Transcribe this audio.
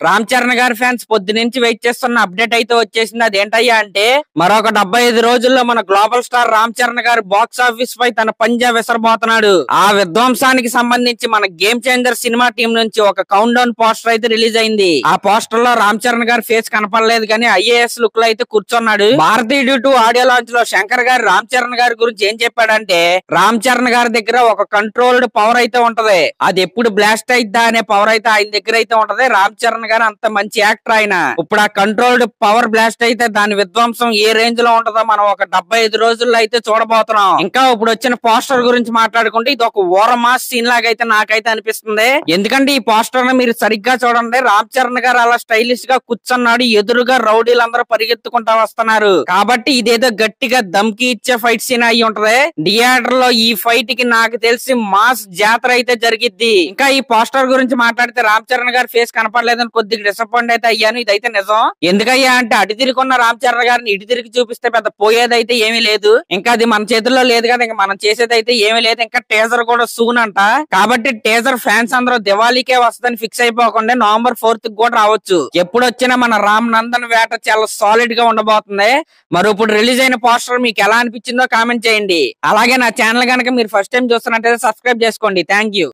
రామ్ చరణ్ గారి ఫ్యాన్స్ పొద్దు నుంచి వెయిట్ చేస్తున్న అప్డేట్ అయితే వచ్చేసింది. అదేంటయ్యా అంటే మరొక 75 రోజుల్లో మన గ్లోబల్ స్టార్ రామ్ చరణ్ గారు బాక్స్ ఆఫీస్ పై తన పంజా విసరబోతున్నాడు. ఆ విధ్వంసానికి సంబంధించి మన గేమ్ చేంజర్ సినిమా టీం నుంచి ఒక కౌంట్ డౌన్ పోస్టర్ అయితే రిలీజ్ అయింది. ఆ పోస్టర్ లో రామ్ చరణ్ గారి ఫేస్ కనపడలేదు కానీ ఐఏఎస్ లుక్ లో అయితే కూర్చున్నాడు. భారతీయుడు 2 ఆడియో లాంచ్ లో శంకర్ గారు రామ్ చరణ్ గారి గురించి ఏం చెప్పాడంటే, రామ్ చరణ్ గారి దగ్గర ఒక కంట్రోల్డ్ పవర్ అయితే ఉంటది, అది ఎప్పుడు బ్లాస్ట్ అయిద్దా అనే పవర్ అయితే ఆయన దగ్గర అయితే ఉంటది. రామ్ చరణ్ గారు అంత మంచి యాక్టర్ ఆయన. ఇప్పుడు ఆ కంట్రోల్డ్ పవర్ బ్లాస్ట్ అయితే దాని విధ్వంసం ఏ రేంజ్ లో ఉంటదో మనం ఒక 75 రోజుల్లో అయితే చూడబోతున్నాం. ఇంకా ఇప్పుడు వచ్చిన పోస్టర్ గురించి మాట్లాడుకుంటే ఇది ఒక ఓరమాస్ సీన్ లాగా అయితే నాకైతే అనిపిస్తుంది. ఎందుకంటే ఈ పోస్టర్ ని మీరు సరిగ్గా చూడండి, రామ్ చరణ్ గారు అలా స్టైలిష్ గా కూర్చున్నాడు, ఎదురుగా రౌడీలందరూ పరిగెత్తుకుంటా వస్తున్నారు. కాబట్టి ఇదేదో గట్టిగా దమ్కి ఇచ్చే ఫైట్ సీన్ అయి ఉంటది. థియేటర్ లో ఈ ఫైట్ కి నాకు తెలిసి మాస్ జాతర అయితే జరిగిద్ది. ఇంకా ఈ పోస్టర్ గురించి మాట్లాడితే రామ్ చరణ్ గారి ఫేస్ కనపడలేదని కొద్దిగా డిసప్పాయింట్ అయితే అయ్యాను. ఇదైతే నిజం. ఎందుకయ్యా అంటే అటు తిరిగిన్న రామ్ చరణ్ గారిని ఇటు తిరిగి చూపిస్తే పెద్ద పోయేదైతే ఏమీ లేదు. ఇంకా అది మన చేతుల్లో లేదు కదా, ఇంకా మనం చేసేది అయితే ఏమీ లేదు. ఇంకా టేజర్ కూడా సూన్ అంట. కాబట్టి టేజర్ ఫ్యాన్స్ అందరూ దివాళీకే వస్తుందని ఫిక్స్ అయిపోకుండా November 4th కూడా రావచ్చు. ఎప్పుడు వచ్చినా మన రామ్ నందన్ వేట చాలా సాలిడ్ గా ఉండబోతుంది. మరి ఇప్పుడు రిలీజ్ అయిన పోస్టర్ మీకు ఎలా అనిపించిందో కామెంట్ చేయండి. అలాగే నా ఛానల్ కనుక మీరు ఫస్ట్ టైం చూస్తున్నట్టయితే సబ్స్క్రైబ్ చేసుకోండి. Thank you.